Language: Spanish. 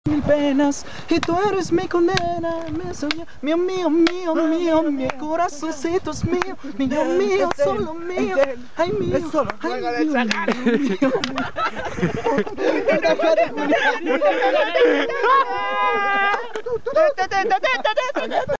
Mil penas y tú eres mi condena, mío, mío, mío, mío, mi corazoncito es mío, mío, mío, solo mío, ay mío, ay mío.